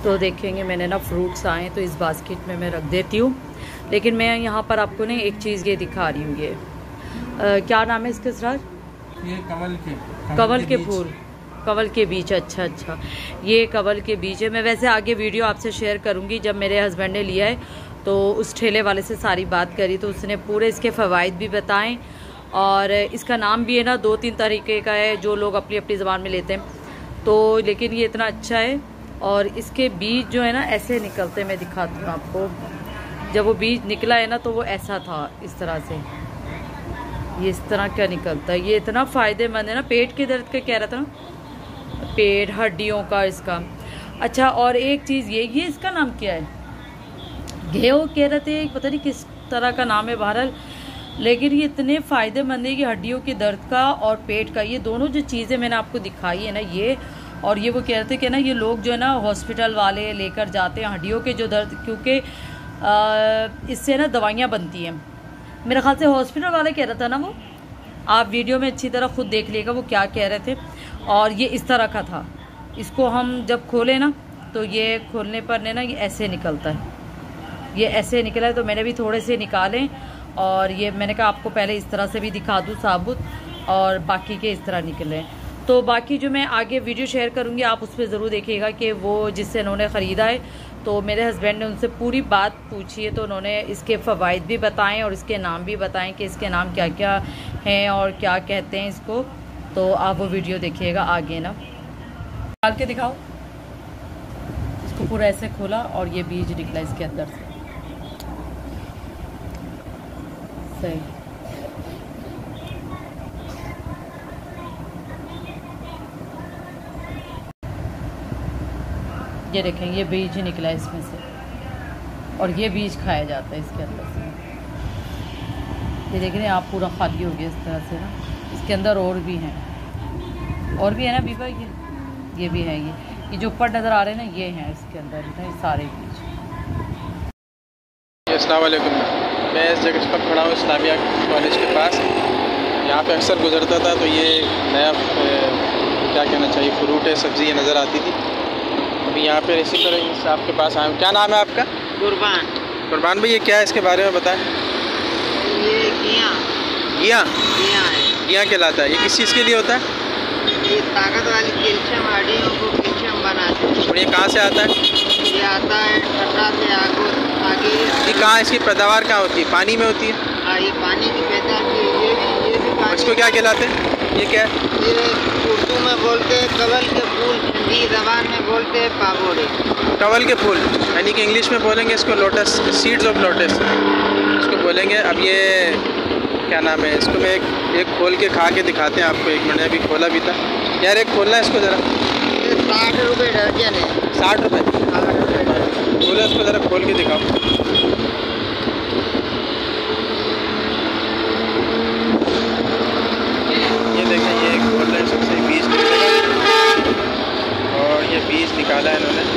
तो देखेंगे मैंने ना फ्रूट्स आए तो इस बास्केट में मैं रख देती हूँ। लेकिन मैं यहाँ पर आपको ना एक चीज़ ये दिखा रही हूँ। ये क्या नाम है इसके सर? ये कवल के फूल, कवल के बीज। अच्छा अच्छा, ये कवल के बीज है। मैं वैसे आगे वीडियो आपसे शेयर करूँगी। जब मेरे हस्बैंड ने लिया है तो उस ठेले वाले से सारी बात करी तो उसने पूरे इसके फ़वाइद भी बताएं। और इसका नाम भी है ना 2-3 तरीके का है जो लोग अपनी अपनी ज़बान में लेते हैं। तो लेकिन ये इतना अच्छा है। और इसके बीज जो है ना ऐसे निकलते, मैं दिखाती हूँ आपको। जब वो बीज निकला है ना तो वो ऐसा था, इस तरह से, ये इस तरह क्या निकलता है। ये इतना फ़ायदेमंद है ना, पेट के दर्द का कह रहा था ना, पेट हड्डियों का इसका। अच्छा, और एक चीज़ ये इसका नाम क्या है? गेहूँ कह रहे थे, पता नहीं किस तरह का नाम है बहरहाल। लेकिन ये इतने फ़ायदेमंद है कि हड्डियों के दर्द का और पेट का, ये दोनों जो चीज़ें मैंने आपको दिखाई है ना, ये और ये वो कह रहे थे कि ना ये लोग जो है ना हॉस्पिटल वाले लेकर जाते हैं हड्डियों के जो दर्द, क्योंकि इससे ना दवाइयाँ बनती हैं। मेरे ख्याल से हॉस्पिटल वाले कह रहा था ना वो, आप वीडियो में अच्छी तरह खुद देख लीजिएगा वो क्या कह रहे थे। और ये इस तरह का था। इसको हम जब खोलें ना तो ये खोलने पर ना ये ऐसे निकलता है, ये ऐसे निकला है। तो मैंने भी थोड़े से निकालें और ये मैंने कहा आपको पहले इस तरह से भी दिखा दूँ साबुत, और बाकी के इस तरह निकले। तो बाकी जो मैं आगे वीडियो शेयर करूँगी आप उस पर ज़रूर देखिएगा कि वो जिससे इन्होंने ख़रीदा है। तो मेरे हस्बैंड ने उनसे पूरी बात पूछी है तो उन्होंने इसके फ़वाइद भी बताएं और इसके नाम भी बताएं कि इसके नाम क्या क्या हैं और क्या कहते हैं इसको। तो आप वो वीडियो देखिएगा आगे ना। डाल के दिखाओ। इसको पूरा ऐसे खोला और ये बीज निकला इसके अंदर से। सही, ये देखें, ये बीज निकला है इसमें से और ये बीज खाया जाता है इसके अंदर से। ये देख रहे हैं आप, पूरा खाली हो गया इस तरह से ना। इसके अंदर और भी है ना बीबा, ये भी है। ये जो ऊपर नज़र आ रहे हैं ना ये हैं इसके अंदर ये सारे बीज। अस्सलाम वालेकुम। मैं इस जगह पर खड़ा हूँ इस्लामिया कॉलेज के पास। यहाँ पे अक्सर गुजरता था तो ये नया क्या कहना चाहिए फ्रूट है, सब्ज़ी नज़र आती थी। अभी यहाँ पे इसी तरह आपके पास आया हूँ। क्या नाम है आपका? कुर्बान भाई, ये क्या है, इसके बारे में बताएं। ये घिया है। घिया कहलाता है। ये किस चीज़ के लिए होता है? ये ताकत वाली कैल्शियम, हड्डियों को कैल्शियम बनाते हैं। और ये कहाँ से आता है? ये आता है ठंडा से आगे। ये कहाँ, इसकी पैदावार कहाँ होती है? पानी में होती है? हाँ, ये पानी की पैदावार की। ये भी पानी। इसको क्या कहलाते हैं? ये क्या है? ये उर्दू में बोलते हैं कवल के फूल, हिंदी ज़बान में बोलते हैं पागोड़े। कवल के फूल, यानी कि इंग्लिश में बोलेंगे इसको लोटस, सीड्स ऑफ लोटस इसको बोलेंगे। अब ये क्या नाम है, इसको मैं एक खोल के खा के दिखाते हैं आपको। 1 मिनट, अभी खोला भी था यार। एक खोलना है इसको ज़रा। 60 रुपये दर्जन है। 60 रुपये? खोलो इसको ज़रा, खोल के दिखाओ। ये देखें, ये खोल रहे हैं, सबसे बीज निकलेगा और ये बीज निकाला है इन्होंने।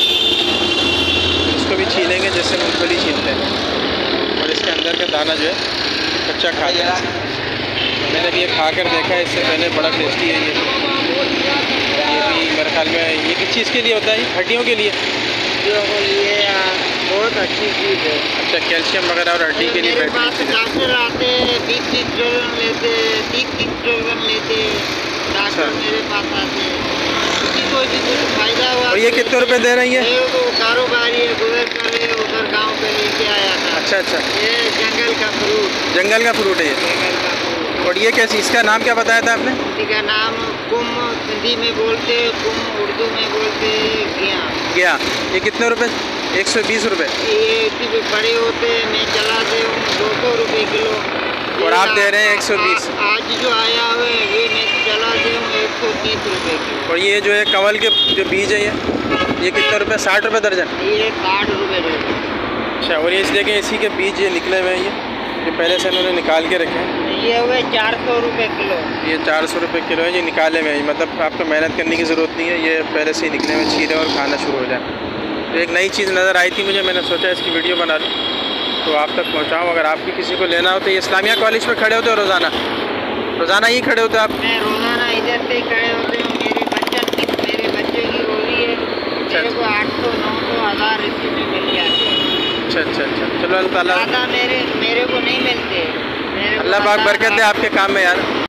इसको भी छीलेंगे जैसे मूंगफली छीलते हैं और इसके अंदर का दाना जो है कच्चा खा जाए। मैंने भी ये खा कर देखा है इससे पहले, बड़ा टेस्टी है ये भी। मेरे ख्याल में ये किस चीज़ के लिए होता है? हड्डियों के लिए। ये बहुत अच्छी चीज़ है। अच्छा, कैल्शियम वगैरह और हड्डी के लिए डॉक्टर आते हैं, 20 डॉलर लेते, 30 डॉलर लेते। डॉक्टर मेरे पास आते हैं, किसी को फायदा हुआ। और ये कितने रुपए दे रही है? ये तो कारोबारी है, गुजर कर उधर गाँव पे लेके आया था। अच्छा। ये जंगल का फ्रूट है ये। जंगल का फ्रूट। और ये कैसी, इसका नाम क्या बताया था आपने? इसका नाम कुम हिंदी में बोलते, कुम उर्दू में बोलते घिया। ये कितने रुपए? 120 रुपये। ये बड़े होते हैं, मैं चलाते हूँ 200 रुपये किलो। और आप दे रहे हैं 120? आज जो आया हुआ है ये मैं चलाते हूँ 130 रुपये किलो। और ये जो है कवल के जो बीज है ये कितने रुपये? 60 रुपये दर्जन? ये 60 रुपये दर्जन। अच्छा, और ये इसलिए कि इसी के बीज ये निकले हुए हैं, ये पहले से इन्होंने निकाल के रखे हैं। ये हुए 400 रुपये किलो। ये 400 रुपये किलो है, ये निकाले हुए हैं। मतलब आपको मेहनत करने की ज़रूरत नहीं है, ये पहले से ही निकले हुए छीले और खाना शुरू हो जाए। तो एक नई चीज़ नज़र आई थी मुझे, मैंने सोचा इसकी वीडियो बना लूँ तो आप तक पहुँचाऊँ। अगर आपकी किसी को लेना हो तो ये इस्लामिया कॉलेज में खड़े होते हो रोज़ाना ही खड़े होते हो आप? मैं रोज़ाना इधर से खड़े होते हूँ। मेरे बच्चे की रोज़ी है। मेरे को 800 1000 रिश्ते में मिल जाते हैं। अच्छा अच्छा अच्छा, चलो अल्लाह ताला ज़्यादा मेरे को नहीं मिलते। अल्लाह पाक बरकत दे आपके काम में यार।